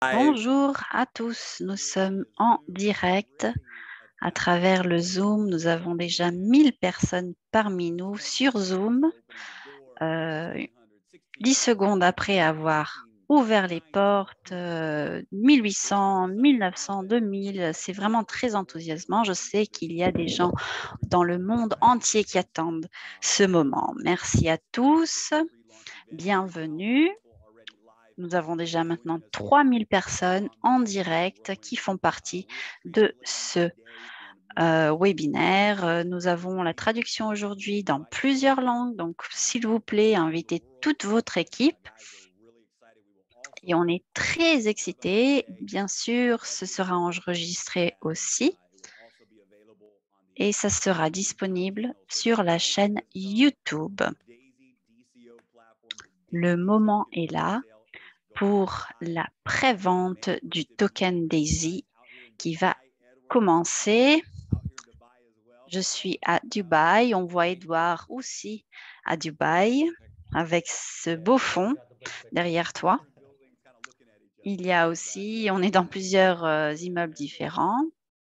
Bonjour à tous, nous sommes en direct à travers le Zoom. Nous avons déjà 1000 personnes parmi nous sur Zoom. 10 secondes après avoir ouvert les portes, 1800, 1900, 2000, c'est vraiment très enthousiasmant. Je sais qu'il y a des gens dans le monde entier qui attendent ce moment. Merci à tous, bienvenue. Nous avons déjà maintenant 3000 personnes en direct qui font partie de ce webinaire. Nous avons la traduction aujourd'hui dans plusieurs langues, donc s'il vous plaît, invitez toute votre équipe. Et on est très excités. Bien sûr, ce sera enregistré aussi et ça sera disponible sur la chaîne YouTube. Le moment est là pour la prévente du token Daisy qui va commencer. Je suis à Dubaï. On voit Edouard aussi à Dubaï avec ce beau fond derrière toi. Il y a aussi, on est dans plusieurs immeubles différents.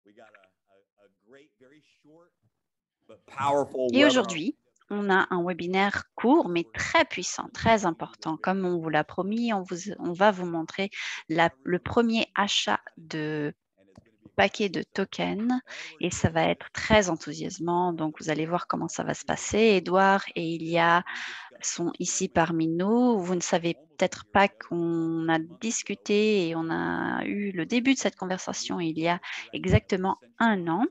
Et aujourd'hui, on a un webinaire court mais très puissant, très important. Comme on vous l'a promis, on va vous montrer le premier achat de paquet de tokens et ça va être très enthousiasmant. Donc, vous allez voir comment ça va se passer. Edouard et Ilia sont ici parmi nous. Vous ne savez peut-être pas qu'on a discuté et on a eu le début de cette conversation il y a exactement un an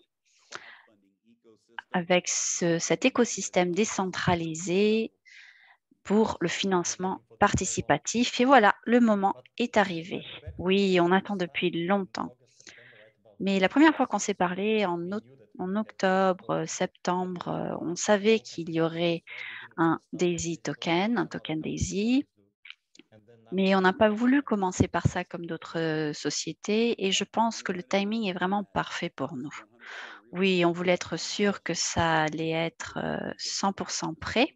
avec cet écosystème décentralisé pour le financement participatif. Et voilà, le moment est arrivé. Oui, on attend depuis longtemps. Mais la première fois qu'on s'est parlé en octobre, septembre, on savait qu'il y aurait un Daisy token, un token Daisy, mais on n'a pas voulu commencer par ça comme d'autres sociétés et je pense que le timing est vraiment parfait pour nous. Oui, on voulait être sûr que ça allait être 100% prêt.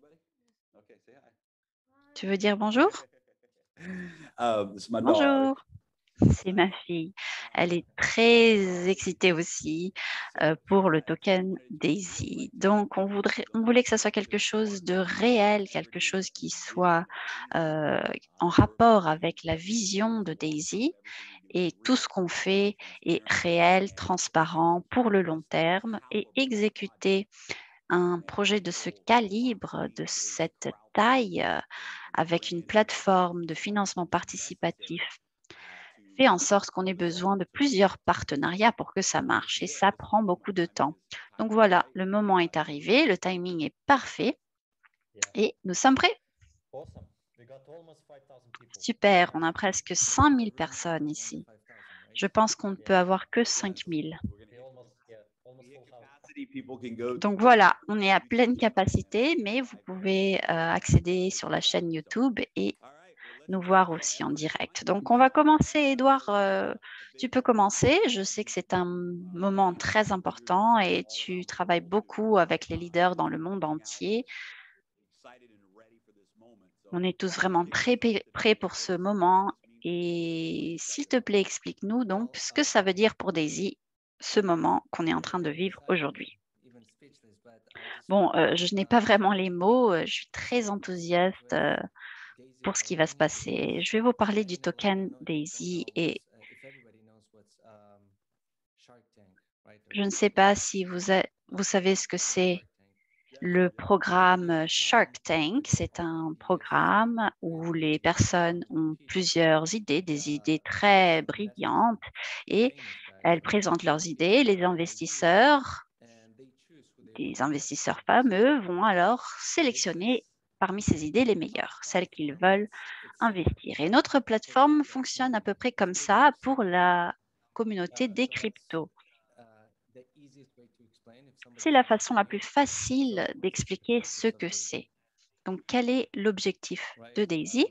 Tu veux dire bonjour? This is my dog. Bonjour. C'est ma fille. Elle est très excitée aussi pour le token Daisy. Donc, on voulait que ça soit quelque chose de réel, quelque chose qui soit en rapport avec la vision de Daisy. Et tout ce qu'on fait est réel, transparent pour le long terme et exécuter un projet de ce calibre, de cette taille, avec une plateforme de financement participatif fait en sorte qu'on ait besoin de plusieurs partenariats pour que ça marche et ça prend beaucoup de temps. Donc voilà, le moment est arrivé, le timing est parfait et nous sommes prêts. Super, on a presque 5000 personnes ici. Je pense qu'on ne peut avoir que 5000. Donc voilà, on est à pleine capacité, mais vous pouvez accéder sur la chaîne YouTube et nous voir aussi en direct. Donc, on va commencer. Edouard, tu peux commencer. Je sais que c'est un moment très important et tu travailles beaucoup avec les leaders dans le monde entier. On est tous vraiment très prêts pour ce moment. Et s'il te plaît, explique-nous donc ce que ça veut dire pour Daisy, ce moment qu'on est en train de vivre aujourd'hui. Bon, je n'ai pas vraiment les mots. Je suis très enthousiaste pour ce qui va se passer. Je vais vous parler du token Daisy et je ne sais pas si vous savez ce que c'est le programme Shark Tank. C'est un programme où les personnes ont plusieurs idées, des idées très brillantes et elles présentent leurs idées. Les investisseurs, des investisseurs fameux, vont alors sélectionner parmi ces idées les meilleures, celles qu'ils veulent investir. Et notre plateforme fonctionne à peu près comme ça pour la communauté des cryptos. C'est la façon la plus facile d'expliquer ce que c'est. Donc, quel est l'objectif de Daisy?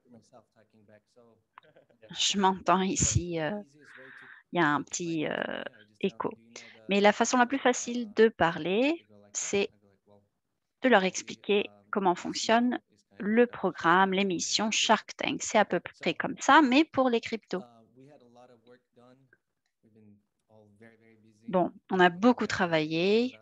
Je m'entends ici, il y a un petit écho. Mais la façon la plus facile de parler, c'est de leur expliquer comment fonctionne le programme, l'émission Shark Tank. C'est à peu près comme ça, mais pour les cryptos. Bon, on a beaucoup travaillé.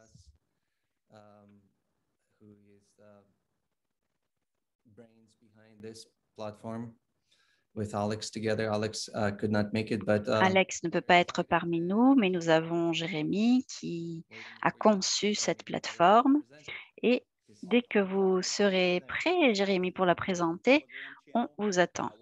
Alex ne peut pas être parmi nous, mais nous avons Jérémy qui a conçu cette plateforme. Et dès que vous serez prêt, Jérémy, pour la présenter, on vous attend.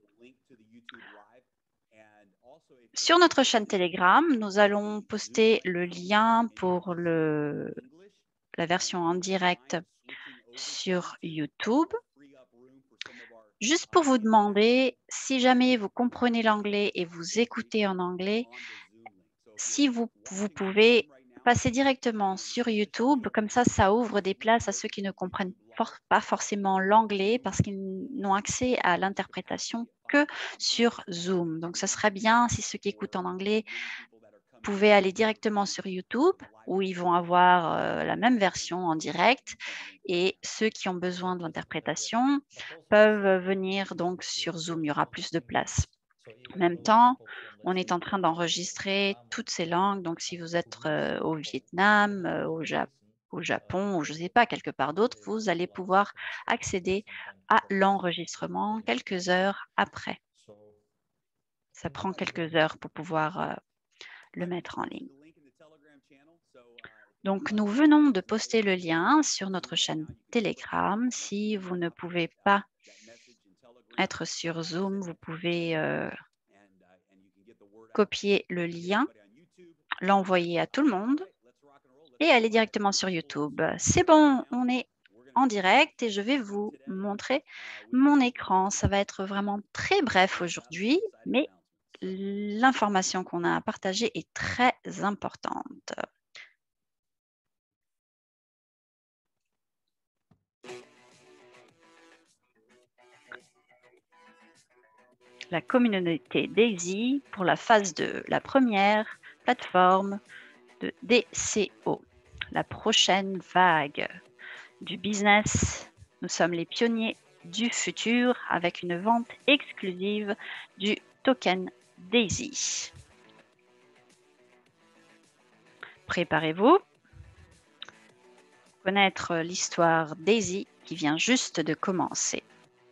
Sur notre chaîne Telegram, nous allons poster le lien pour la version en direct sur YouTube. Juste pour vous demander, si jamais vous comprenez l'anglais et vous écoutez en anglais, si vous pouvez passer directement sur YouTube, comme ça ouvre des places à ceux qui ne comprennent pas forcément l'anglais parce qu'ils n'ont accès à l'interprétation que sur Zoom. Donc, ce serait bien si ceux qui écoutent en anglais pouvaient aller directement sur YouTube où ils vont avoir la même version en direct et ceux qui ont besoin de l'interprétation peuvent venir donc sur Zoom. Il y aura plus de place. En même temps, on est en train d'enregistrer toutes ces langues. Donc, si vous êtes au Vietnam, au Japon ou je ne sais pas, quelque part d'autre, vous allez pouvoir accéder à l'enregistrement quelques heures après. Ça prend quelques heures pour pouvoir le mettre en ligne. Donc, nous venons de poster le lien sur notre chaîne Telegram. Si vous ne pouvez pas être sur Zoom, vous pouvez copier le lien, l'envoyer à tout le monde et aller directement sur YouTube. C'est bon, on est en direct et je vais vous montrer mon écran. Ça va être vraiment très bref aujourd'hui, mais l'information qu'on a à partager est très importante. La communauté DAISY pour la phase 2, la première plateforme de DCO, la prochaine vague du business. Nous sommes les pionniers du futur avec une vente exclusive du token DAISY. Préparez-vous. Connaître l'histoire DAISY qui vient juste de commencer.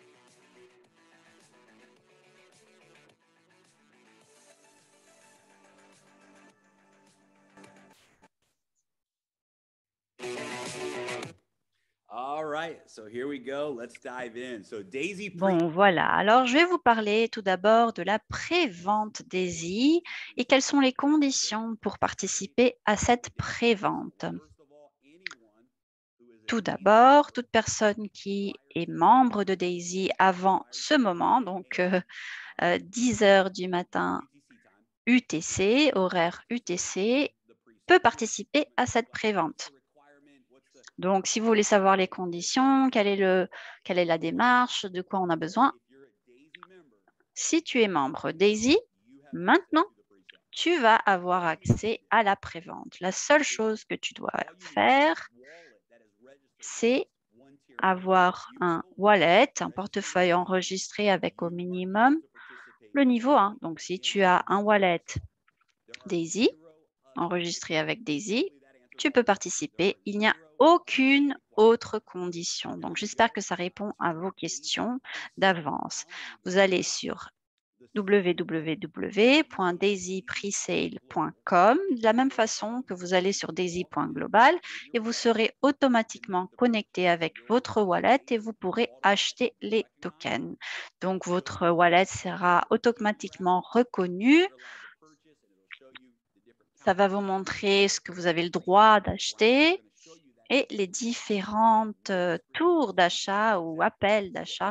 Bon, voilà. Alors, je vais vous parler tout d'abord de la pré-vente DAISY et quelles sont les conditions pour participer à cette pré-vente. Tout d'abord, toute personne qui est membre de DAISY avant ce moment, donc 10 heures du matin UTC, horaire UTC, peut participer à cette pré-vente. Donc, si vous voulez savoir les conditions, quelle est la démarche, de quoi on a besoin, si tu es membre DAISY, maintenant, tu vas avoir accès à la pré-vente. La seule chose que tu dois faire, c'est avoir un wallet, un portefeuille enregistré avec au minimum le niveau 1. Donc, si tu as un wallet DAISY, enregistré avec DAISY, tu peux participer. Il n'y a aucune autre condition. Donc, j'espère que ça répond à vos questions d'avance. Vous allez sur www.daisypresale.com de la même façon que vous allez sur daisy.global et vous serez automatiquement connecté avec votre wallet et vous pourrez acheter les tokens. Donc, votre wallet sera automatiquement reconnu. Ça va vous montrer ce que vous avez le droit d'acheter et les différentes tours d'achat ou appels d'achat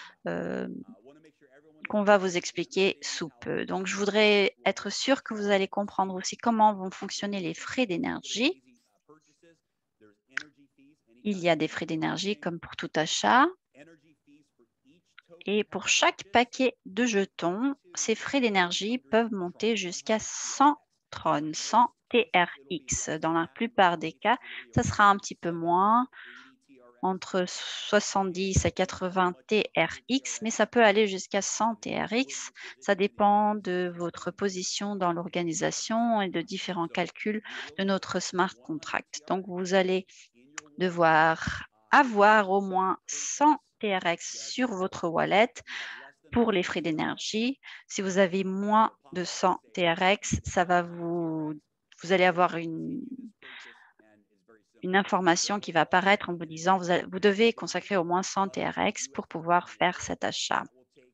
qu'on va vous expliquer sous peu. Donc, je voudrais être sûre que vous allez comprendre aussi comment vont fonctionner les frais d'énergie. Il y a des frais d'énergie comme pour tout achat. Et pour chaque paquet de jetons, ces frais d'énergie peuvent monter jusqu'à 100 Tron, 100 TRX. Dans la plupart des cas, ça sera un petit peu moins. entre 70 et 80 TRX, mais ça peut aller jusqu'à 100 TRX. Ça dépend de votre position dans l'organisation et de différents calculs de notre smart contract. Donc, vous allez devoir avoir au moins 100 TRX sur votre wallet pour les frais d'énergie. Si vous avez moins de 100 TRX, vous allez avoir une information qui va apparaître en vous disant vous devez consacrer au moins 100 TRX pour pouvoir faire cet achat.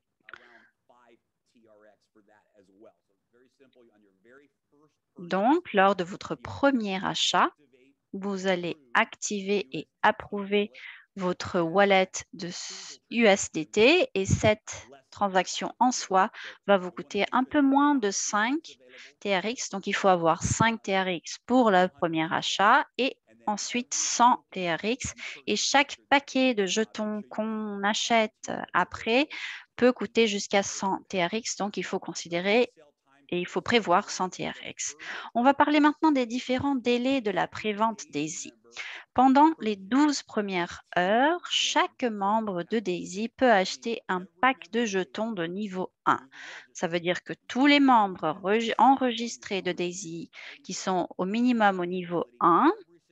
Donc, lors de votre premier achat, vous allez activer et approuver votre wallet de USDT et cette transaction en soi va vous coûter un peu moins de 5 TRX. Donc, il faut avoir 5 TRX pour le premier achat et ensuite 100 TRX. Et chaque paquet de jetons qu'on achète après peut coûter jusqu'à 100 TRX. Donc, il faut considérer et il faut prévoir 100 TRX. On va parler maintenant des différents délais de la prévente Daisy. Pendant les 12 premières heures, chaque membre de Daisy peut acheter un pack de jetons de niveau 1. Ça veut dire que tous les membres enregistrés de Daisy qui sont au minimum au niveau 1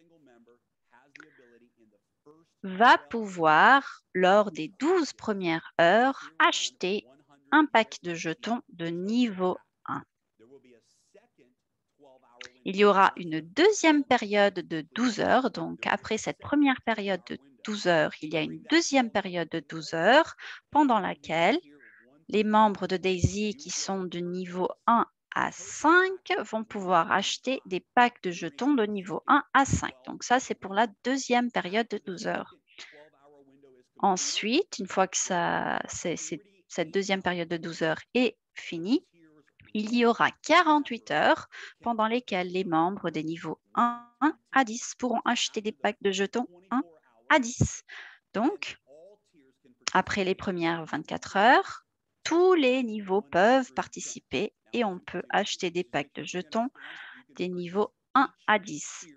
va pouvoir, lors des 12 premières heures, acheter un pack de jetons de niveau 1. Il y aura une deuxième période de 12 heures. Donc, après cette première période de 12 heures, il y a une deuxième période de 12 heures pendant laquelle les membres de Daisy qui sont de niveau 1 à 5 vont pouvoir acheter des packs de jetons de niveau 1 à 5. Donc, ça, c'est pour la deuxième période de 12 heures. Ensuite, une fois que cette deuxième période de 12 heures est finie, il y aura 48 heures pendant lesquelles les membres des niveaux 1 à 10 pourront acheter des packs de jetons 1 à 10. Donc, après les premières 24 heures, tous les niveaux peuvent participer et on peut acheter des packs de jetons des niveaux 1 à 10.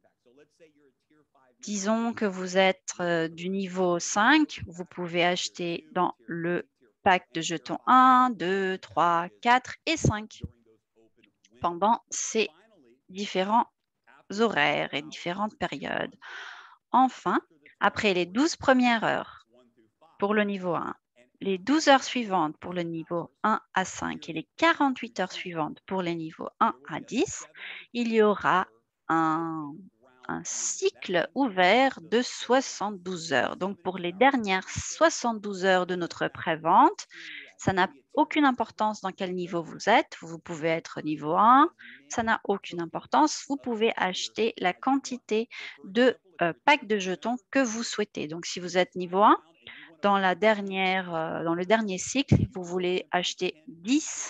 Disons que vous êtes du niveau 5, vous pouvez acheter dans le pack de jetons 1, 2, 3, 4 et 5 pendant ces différents horaires et différentes périodes. Enfin, après les 12 premières heures pour le niveau 1, les 12 heures suivantes pour le niveau 1 à 5 et les 48 heures suivantes pour les niveaux 1 à 10, il y aura un cycle ouvert de 72 heures. Donc, pour les dernières 72 heures de notre pré-vente, ça n'a aucune importance dans quel niveau vous êtes. Vous pouvez être niveau 1, ça n'a aucune importance. Vous pouvez acheter la quantité de packs de jetons que vous souhaitez. Donc, si vous êtes niveau 1, dans le dernier cycle, vous voulez acheter 10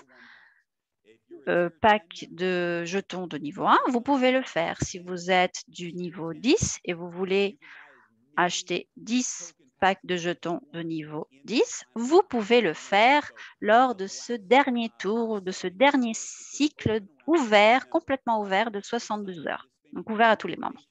packs de jetons de niveau 1, vous pouvez le faire. Si vous êtes du niveau 10 et vous voulez acheter 10 packs de jetons de niveau 10, vous pouvez le faire lors de ce dernier tour, de ce dernier cycle ouvert, complètement ouvert de 72 heures. Donc ouvert à tous les membres.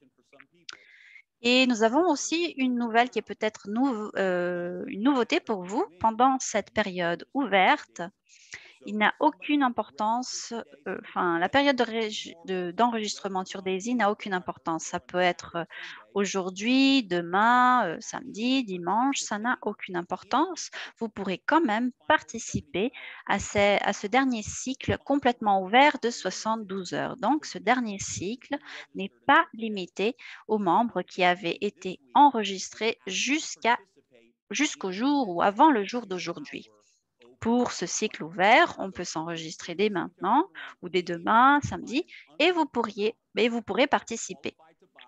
Et nous avons aussi une nouvelle qui est peut-être une nouveauté pour vous. Pendant cette période ouverte, il n'a aucune importance, la période d'enregistrement sur Daisy n'a aucune importance. Ça peut être aujourd'hui, demain, samedi, dimanche, ça n'a aucune importance. Vous pourrez quand même participer à ce dernier cycle complètement ouvert de 72 heures. Donc, ce dernier cycle n'est pas limité aux membres qui avaient été enregistrés jusqu'au jour ou avant le jour d'aujourd'hui. Pour ce cycle ouvert, on peut s'enregistrer dès maintenant ou dès demain, samedi, et vous pourrez participer.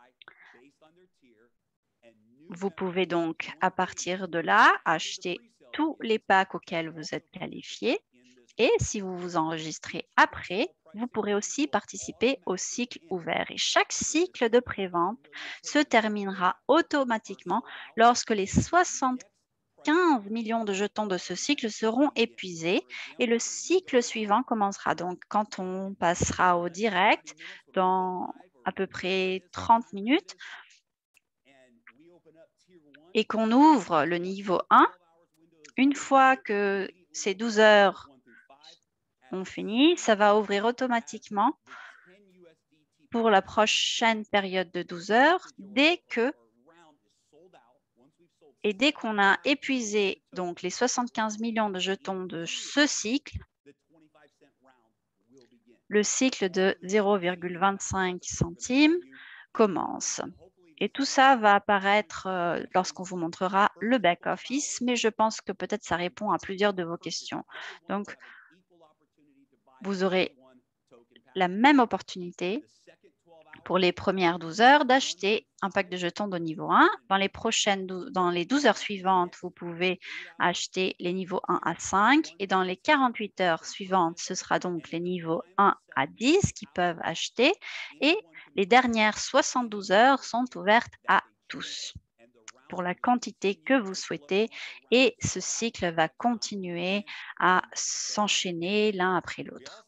Vous pouvez donc, à partir de là, acheter tous les packs auxquels vous êtes qualifié. Et si vous vous enregistrez après, vous pourrez aussi participer au cycle ouvert. Et chaque cycle de prévente se terminera automatiquement lorsque les 15 millions de jetons de ce cycle seront épuisés et le cycle suivant commencera. Donc, quand on passera au direct dans à peu près 30 minutes, et qu'on ouvre le niveau 1, une fois que ces 12 heures ont fini, ça va ouvrir automatiquement pour la prochaine période de 12 heures dès qu'on a épuisé donc les 75 millions de jetons de ce cycle, le cycle de 0,25 centimes commence. Et tout ça va apparaître lorsqu'on vous montrera le back-office, mais je pense que peut-être ça répond à plusieurs de vos questions. Donc, vous aurez la même opportunité pour les premières 12 heures d'acheter un pack de jetons de niveau 1. Dans les 12 heures suivantes, vous pouvez acheter les niveaux 1 à 5 et dans les 48 heures suivantes, ce sera donc les niveaux 1 à 10 qui peuvent acheter et les dernières 72 heures sont ouvertes à tous pour la quantité que vous souhaitez et ce cycle va continuer à s'enchaîner l'un après l'autre.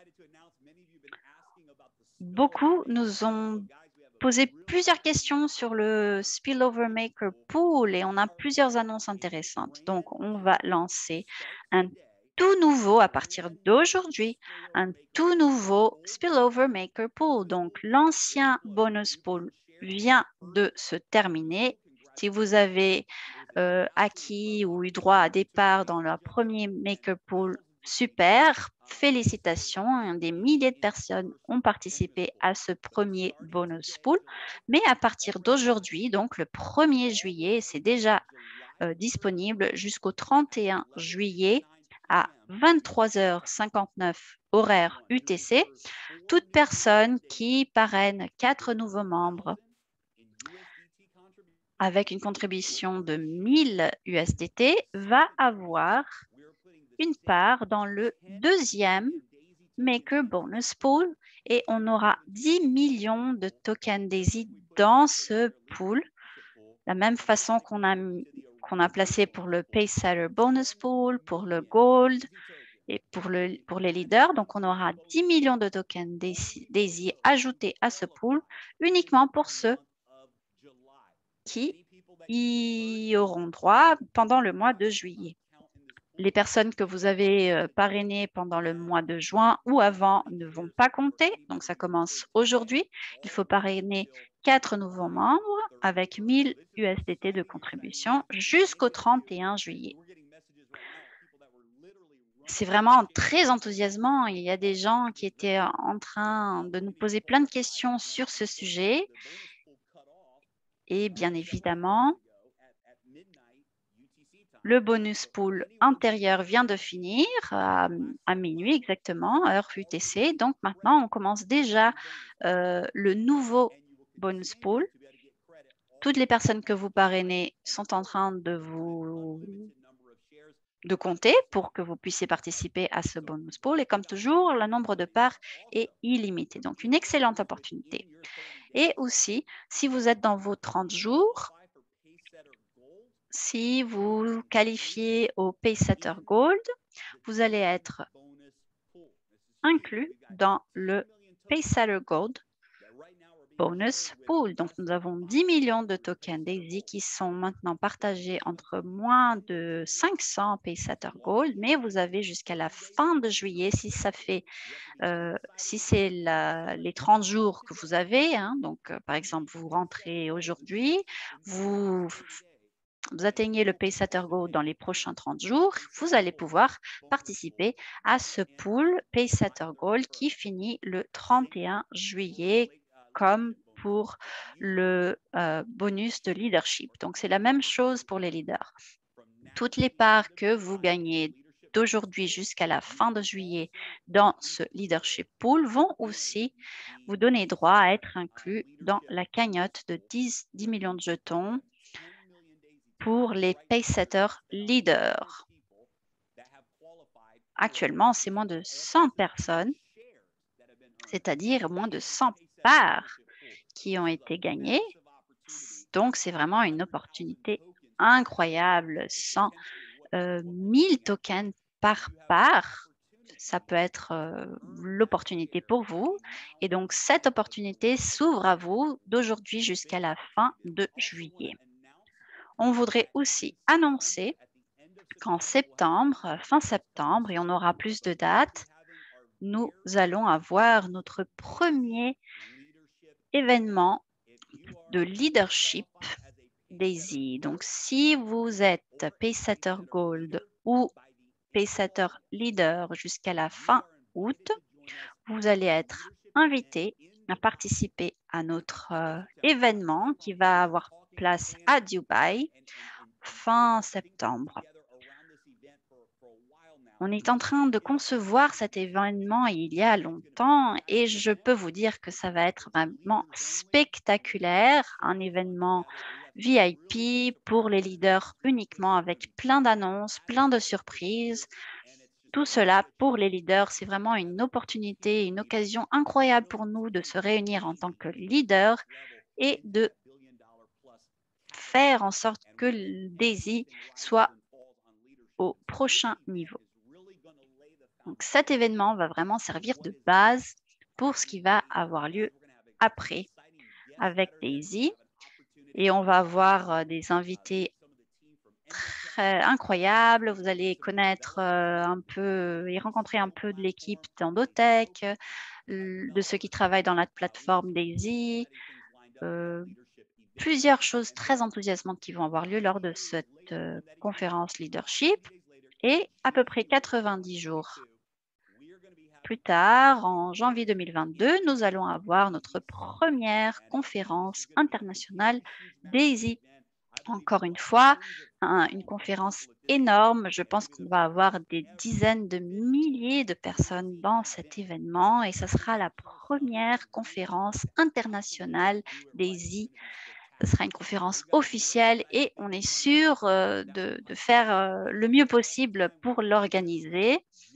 Beaucoup nous ont posé plusieurs questions sur le Spillover Maker Pool et on a plusieurs annonces intéressantes. Donc, on va lancer un tout nouveau, à partir d'aujourd'hui, un tout nouveau Spillover Maker Pool. Donc, l'ancien bonus pool vient de se terminer. Si vous avez acquis ou eu droit à départ dans le premier Maker Pool, super, félicitations. Des milliers de personnes ont participé à ce premier bonus pool. Mais à partir d'aujourd'hui, donc le 1er juillet, c'est déjà disponible jusqu'au 31 juillet à 23h59 horaire UTC. Toute personne qui parraine 4 nouveaux membres avec une contribution de 1000 USDT va avoir une part dans le deuxième Maker Bonus Pool et on aura 10 millions de tokens DAISY dans ce pool. La même façon qu'on a placé pour le Pacesetter Bonus Pool, pour le Gold et pour les leaders. Donc, on aura 10 millions de tokens DAISY ajoutés à ce pool uniquement pour ceux qui y auront droit pendant le mois de juillet. Les personnes que vous avez parrainées pendant le mois de juin ou avant ne vont pas compter. Donc, ça commence aujourd'hui. Il faut parrainer 4 nouveaux membres avec 1000 USDT de contribution jusqu'au 31 juillet. C'est vraiment très enthousiasmant. Il y a des gens qui étaient en train de nous poser plein de questions sur ce sujet. Et bien évidemment, le bonus pool intérieur vient de finir à minuit exactement, heure UTC. Donc maintenant, on commence déjà le nouveau bonus pool. Toutes les personnes que vous parrainez sont en train de compter pour que vous puissiez participer à ce bonus pool. Et comme toujours, le nombre de parts est illimité. Donc, une excellente opportunité. Et aussi, si vous êtes dans vos 30 jours, si vous qualifiez au Pacesetter Gold, vous allez être inclus dans le Pacesetter Gold Bonus Pool. Donc, nous avons 10 millions de tokens DAISY qui sont maintenant partagés entre moins de 500 Pacesetter Gold, mais vous avez jusqu'à la fin de juillet, si c'est les 30 jours que vous avez, hein, donc par exemple, vous rentrez aujourd'hui, vous atteignez le Pacesetter Gold dans les prochains 30 jours, vous allez pouvoir participer à ce pool Pacesetter Gold qui finit le 31 juillet comme pour le bonus de leadership. Donc, c'est la même chose pour les leaders. Toutes les parts que vous gagnez d'aujourd'hui jusqu'à la fin de juillet dans ce leadership pool vont aussi vous donner droit à être inclus dans la cagnotte de 10 millions de jetons pour les Pacesetter leaders. Actuellement, c'est moins de 100 personnes, c'est-à-dire moins de 100 parts qui ont été gagnées. Donc, c'est vraiment une opportunité incroyable. 1000 tokens par part, ça peut être l'opportunité pour vous. Et donc, cette opportunité s'ouvre à vous d'aujourd'hui jusqu'à la fin de juillet. On voudrait aussi annoncer qu'en septembre, fin septembre, et on aura plus de dates, nous allons avoir notre premier événement de leadership DAISY. Donc, si vous êtes Pacesetter Gold ou Pacesetter Leader jusqu'à la fin août, vous allez être invité à participer à notre événement qui va avoir place à Dubaï fin septembre. On est en train de concevoir cet événement il y a longtemps et je peux vous dire que ça va être vraiment spectaculaire, un événement VIP pour les leaders uniquement avec plein d'annonces, plein de surprises. Tout cela pour les leaders, c'est vraiment une opportunité, une occasion incroyable pour nous de se réunir en tant que leaders et de faire en sorte que le DAISY soit au prochain niveau. Donc cet événement va vraiment servir de base pour ce qui va avoir lieu après avec DAISY. Et on va avoir des invités très incroyables. Vous allez connaître un peu et rencontrer un peu de l'équipe d'Endotech, de ceux qui travaillent dans la plateforme DAISY. Plusieurs choses très enthousiasmantes qui vont avoir lieu lors de cette conférence leadership. Et à peu près 90 jours plus tard, en janvier 2022, nous allons avoir notre première conférence internationale DAISY. Encore une fois, une conférence énorme. Je pense qu'on va avoir des dizaines de milliers de personnes dans cet événement et ce sera la première conférence internationale DAISY. Ce sera une conférence officielle et on est sûr de faire le mieux possible pour l'organiser.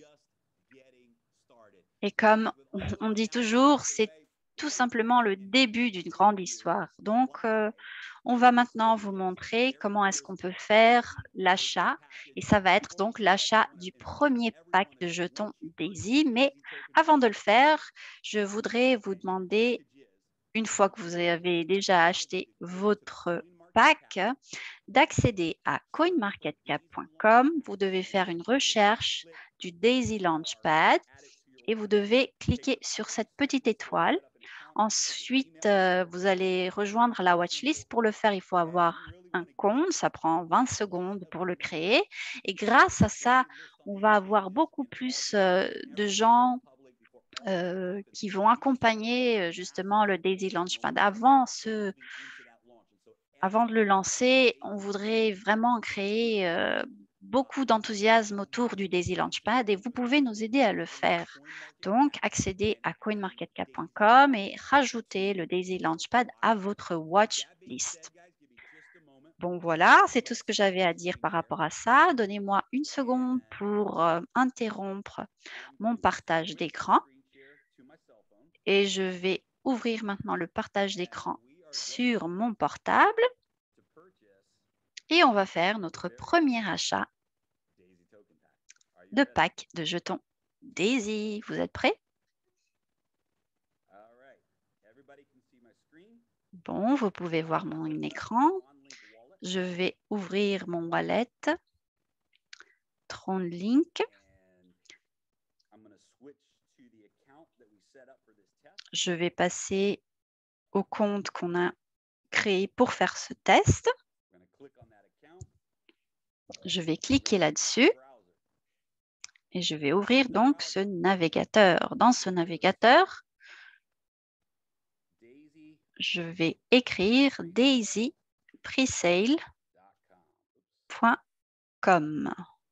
Et comme on dit toujours, c'est tout simplement le début d'une grande histoire. Donc, on va maintenant vous montrer comment est-ce qu'on peut faire l'achat. Et ça va être donc l'achat du premier pack de jetons DAISY. Mais avant de le faire, je voudrais vous demander, une fois que vous avez déjà acheté votre pack, d'accéder à coinmarketcap.com. Vous devez faire une recherche du DAISY Launchpad et vous devez cliquer sur cette petite étoile. Ensuite, vous allez rejoindre la watchlist. Pour le faire, il faut avoir un compte. Ça prend 20 secondes pour le créer. Et grâce à ça, on va avoir beaucoup plus de gens qui vont accompagner justement le DAISY Launchpad. Avant de le lancer, on voudrait vraiment créer beaucoup d'enthousiasme autour du DAISY Launchpad et vous pouvez nous aider à le faire. Donc, accédez à coinmarketcap.com et rajoutez le DAISY Launchpad à votre watch list. Bon, voilà, c'est tout ce que j'avais à dire par rapport à ça. Donnez-moi une seconde pour interrompre mon partage d'écran. Et je vais ouvrir maintenant le partage d'écran sur mon portable. Et on va faire notre premier achat de pack de jetons DAISY. Vous êtes prêts? Bon, vous pouvez voir mon écran. Je vais ouvrir mon wallet TronLink. Je vais passer au compte qu'on a créé pour faire ce test. Je vais cliquer là-dessus et je vais ouvrir donc ce navigateur. Dans ce navigateur, je vais écrire daisypresale.com.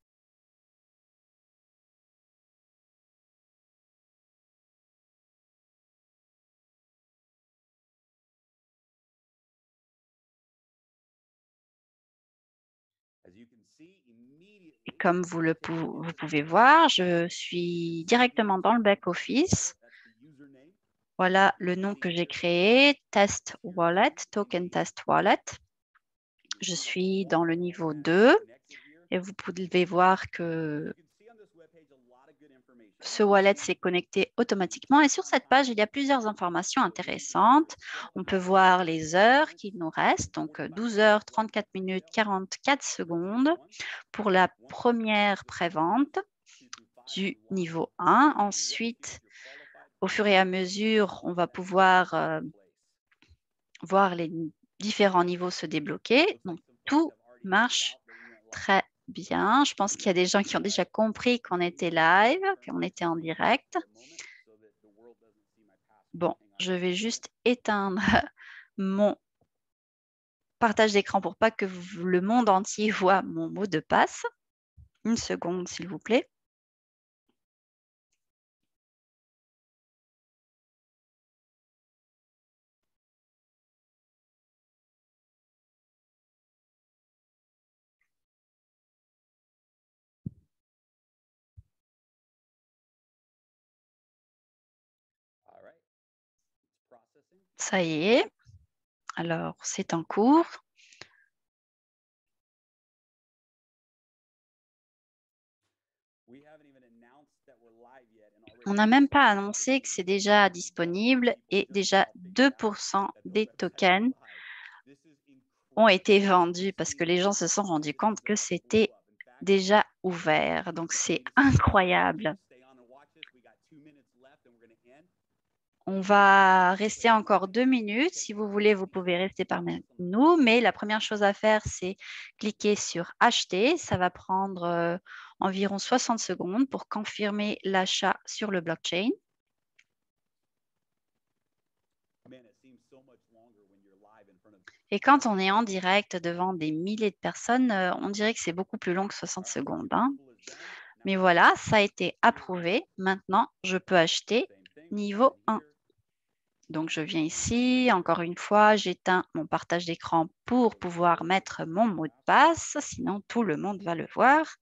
Et comme vous pouvez voir, je suis directement dans le back-office. Voilà le nom que j'ai créé, Test Wallet, Token Test Wallet. Je suis dans le niveau 2 et vous pouvez voir que Ce wallet s'est connecté automatiquement et sur cette page, il y a plusieurs informations intéressantes. On peut voir les heures qu'il nous reste, donc 12 heures, 34 minutes, 44 secondes pour la première prévente du niveau 1. Ensuite, au fur et à mesure, on va pouvoir voir les différents niveaux se débloquer. Donc, tout marche très bien. Je pense qu'il y a des gens qui ont déjà compris qu'on était live, qu'on était en direct. Bon, je vais juste éteindre mon partage d'écran pour pas que le monde entier voit mon mot de passe. Une seconde, s'il vous plaît. Ça y est. Alors, c'est en cours. On n'a même pas annoncé que c'est déjà disponible et déjà 2% des tokens ont été vendus parce que les gens se sont rendus compte que c'était déjà ouvert. Donc, c'est incroyable. On va rester encore 2 minutes. Si vous voulez, vous pouvez rester parmi nous. Mais la première chose à faire, c'est cliquer sur acheter. Ça va prendre environ 60 secondes pour confirmer l'achat sur le blockchain. Et quand on est en direct devant des milliers de personnes, on dirait que c'est beaucoup plus long que 60 secondes, hein. Mais voilà, ça a été approuvé. Maintenant, je peux acheter niveau 1. Donc, je viens ici. Encore une fois, j'éteins mon partage d'écran pour pouvoir mettre mon mot de passe. Sinon, tout le monde va le voir.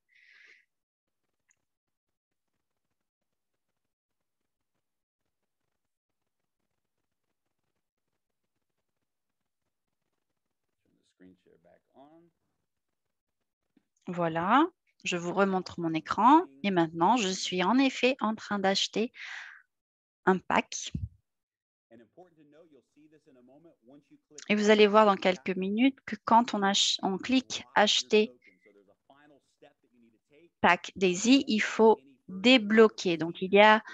Voilà, je vous remontre mon écran. Et maintenant, je suis en effet en train d'acheter un pack. Et vous allez voir dans quelques minutes que quand on clique acheter pack Daisy, il faut débloquer. Donc, il y a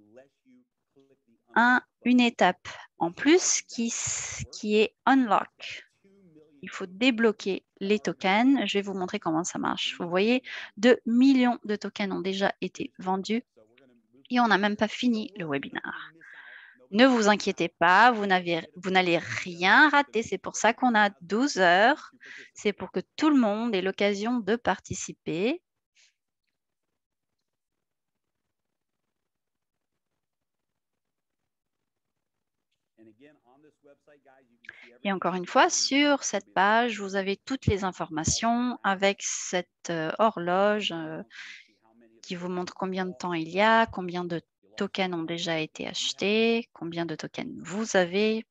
une étape en plus qui est unlock. Il faut débloquer les tokens. Je vais vous montrer comment ça marche. Vous voyez, 2 millions de tokens ont déjà été vendus et on n'a même pas fini le webinaire. Ne vous inquiétez pas, vous n'allez rien rater. C'est pour ça qu'on a 12 heures. C'est pour que tout le monde ait l'occasion de participer. Et encore une fois, sur cette page, vous avez toutes les informations avec cette horloge qui vous montre combien de temps il y a, combien de tokens ont déjà été achetés, combien de tokens vous avez.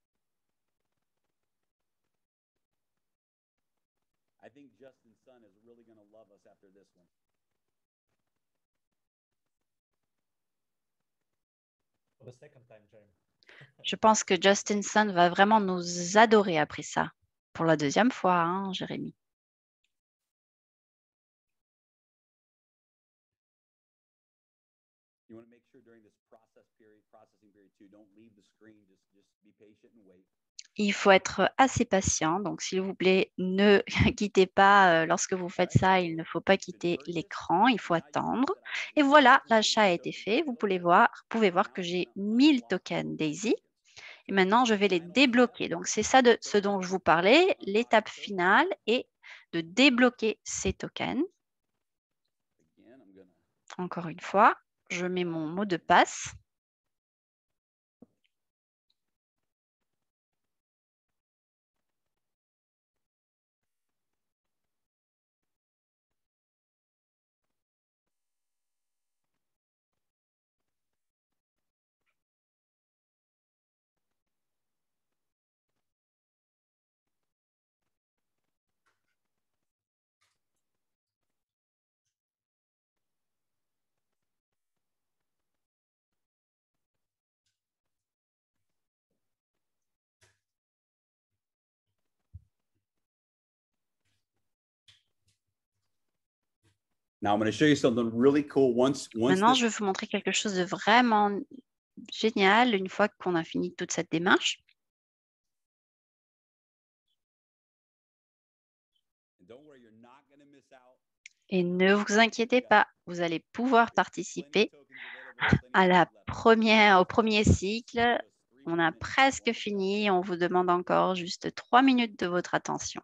Je pense que Justin Sun va vraiment nous adorer après ça. Pour la deuxième fois, hein, Jérémy. Il faut être assez patient. Donc, s'il vous plaît, ne quittez pas lorsque vous faites ça. Il ne faut pas quitter l'écran. Il faut attendre. Et voilà, l'achat a été fait. Pouvez voir que j'ai 1000 tokens Daisy. Et maintenant, je vais les débloquer. Donc, c'est ça de ce dont je vous parlais. L'étape finale est de débloquer ces tokens. Encore une fois, je mets mon mot de passe. Now I'm going to show you something really cool. Once Maintenant, this je vais vous montrer quelque chose de vraiment génial une fois qu'on a fini toute cette démarche. don't worry, you're not going to miss out. Et ne vous inquiétez pas, vous allez pouvoir participer au premier cycle. On a presque fini. On vous demande encore juste 3 minutes de votre attention.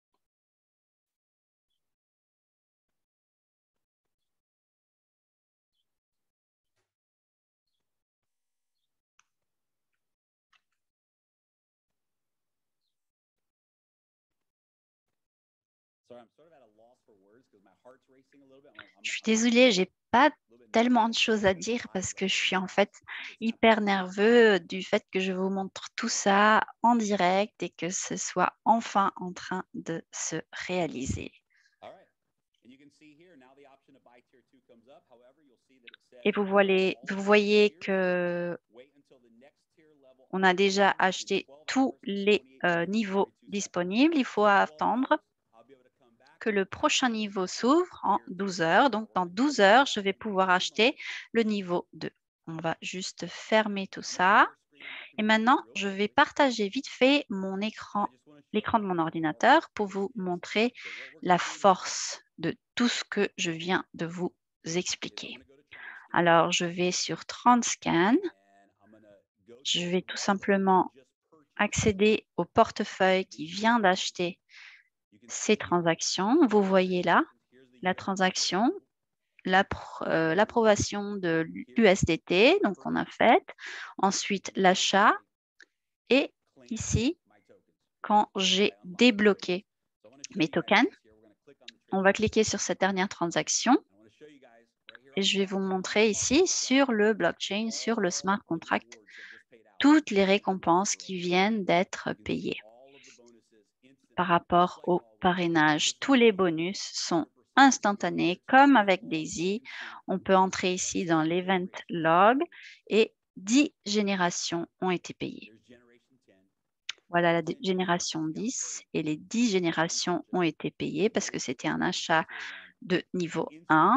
Je suis désolée, j'ai pas tellement de choses à dire parce que je suis en fait hyper nerveux du fait que je vous montre tout ça en direct et que ce soit enfin en train de se réaliser. Et vous voyez que on a déjà acheté tous les niveaux disponibles. Il faut attendre que le prochain niveau s'ouvre en 12 heures. Donc, dans 12 heures, je vais pouvoir acheter le niveau 2. On va juste fermer tout ça. Et maintenant, je vais partager vite fait mon écran, l'écran de mon ordinateur pour vous montrer la force de tout ce que je viens de vous expliquer. Alors, je vais sur Transcan. Je vais tout simplement accéder au portefeuille qui vient d'acheter ces transactions. Vous voyez là la transaction, l'approbation de l'USDT, donc on a fait. Ensuite, l'achat. Et ici, quand j'ai débloqué mes tokens, on va cliquer sur cette dernière transaction. Et je vais vous montrer ici sur le blockchain, sur le smart contract, toutes les récompenses qui viennent d'être payées. Par rapport au parrainage, tous les bonus sont instantanés, comme avec Daisy. On peut entrer ici dans l'event log et 10 générations ont été payées. Voilà la génération 10 et les 10 générations ont été payées parce que c'était un achat de niveau 1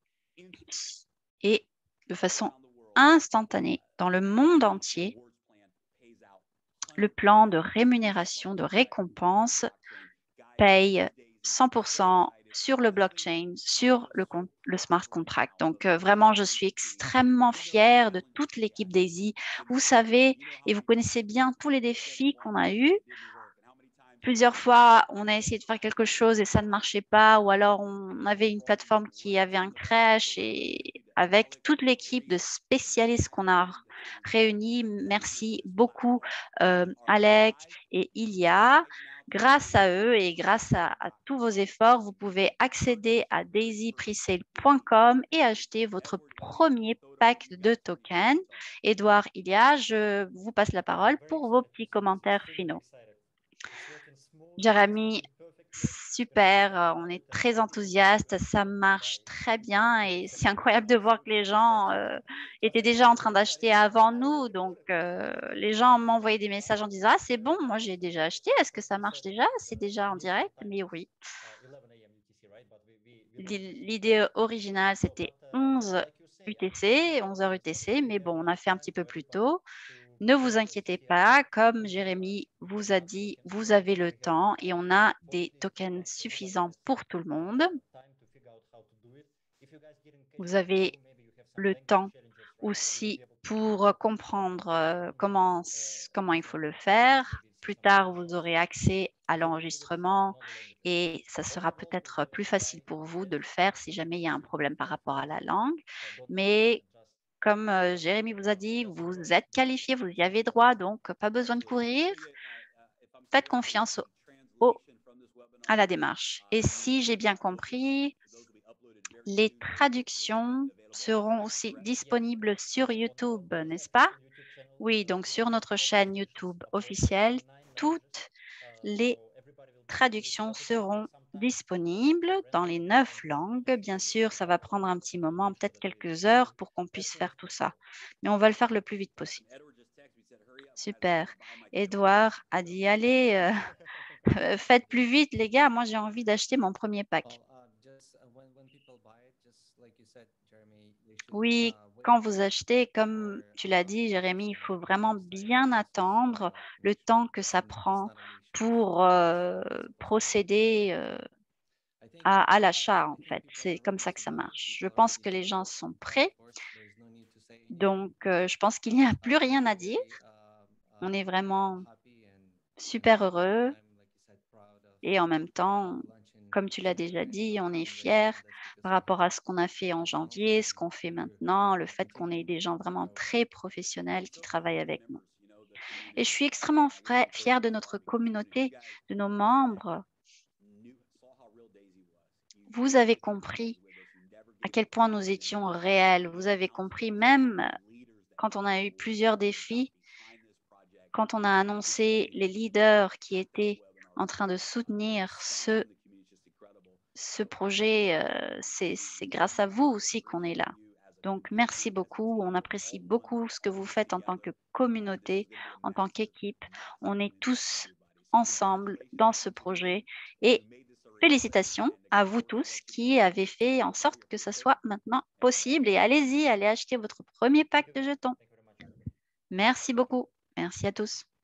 et de façon instantanée dans le monde entier. Le plan de rémunération, de récompense paye 100% sur le blockchain, sur le smart contract. Donc, vraiment, je suis extrêmement fière de toute l'équipe Daisy. Vous savez et vous connaissez bien tous les défis qu'on a eus. Plusieurs fois, on a essayé de faire quelque chose et ça ne marchait pas, ou alors on avait une plateforme qui avait un crash et avec toute l'équipe de spécialistes qu'on a réunis, merci beaucoup Alec et Ilia. Grâce à eux et grâce à tous vos efforts, vous pouvez accéder à daisypresale.com et acheter votre premier pack de tokens. Edouard, Ilia, je vous passe la parole pour vos petits commentaires finaux. Jérémy, super, on est très enthousiaste, ça marche très bien et c'est incroyable de voir que les gens étaient déjà en train d'acheter avant nous. Donc, les gens m'envoyaient des messages en disant: ah, c'est bon, moi j'ai déjà acheté, est-ce que ça marche déjà? C'est déjà en direct? Mais oui. L'idée originale, c'était 11 UTC, 11 heures UTC, mais bon, on a fait un petit peu plus tôt. Ne vous inquiétez pas, comme Jérémy vous a dit, vous avez le temps et on a des tokens suffisants pour tout le monde. Vous avez le temps aussi pour comprendre comment il faut le faire. Plus tard, vous aurez accès à l'enregistrement et ça sera peut-être plus facile pour vous de le faire si jamais il y a un problème par rapport à la langue. Mais comme Jérémy vous a dit, vous êtes qualifié, vous y avez droit, donc pas besoin de courir. Faites confiance à la démarche. Et si j'ai bien compris, les traductions seront aussi disponibles sur YouTube, n'est-ce pas? Oui, donc sur notre chaîne YouTube officielle, toutes les traductions seront disponibles dans les 9 langues. Bien sûr, ça va prendre un petit moment, peut-être quelques heures pour qu'on puisse faire tout ça. Mais on va le faire le plus vite possible. Super. Edouard a dit, allez, faites plus vite, les gars. Moi, j'ai envie d'acheter mon premier pack. Oui, quand vous achetez, comme tu l'as dit, Jérémy, il faut vraiment bien attendre le temps que ça prend pour procéder à l'achat, en fait. C'est comme ça que ça marche. Je pense que les gens sont prêts, donc je pense qu'il n'y a plus rien à dire. On est vraiment super heureux et en même temps, comme tu l'as déjà dit, on est fiers par rapport à ce qu'on a fait en janvier, ce qu'on fait maintenant, le fait qu'on ait des gens vraiment très professionnels qui travaillent avec nous. Et je suis extrêmement fière de notre communauté, de nos membres. Vous avez compris à quel point nous étions réels. Vous avez compris, même quand on a eu plusieurs défis, quand on a annoncé les leaders qui étaient en train de soutenir ce projet, c'est grâce à vous aussi qu'on est là. Donc, merci beaucoup. On apprécie beaucoup ce que vous faites en tant que communauté, en tant qu'équipe. On est tous ensemble dans ce projet et félicitations à vous tous qui avez fait en sorte que ça soit maintenant possible. Et allez-y, allez acheter votre premier pack de jetons. Merci beaucoup. Merci à tous.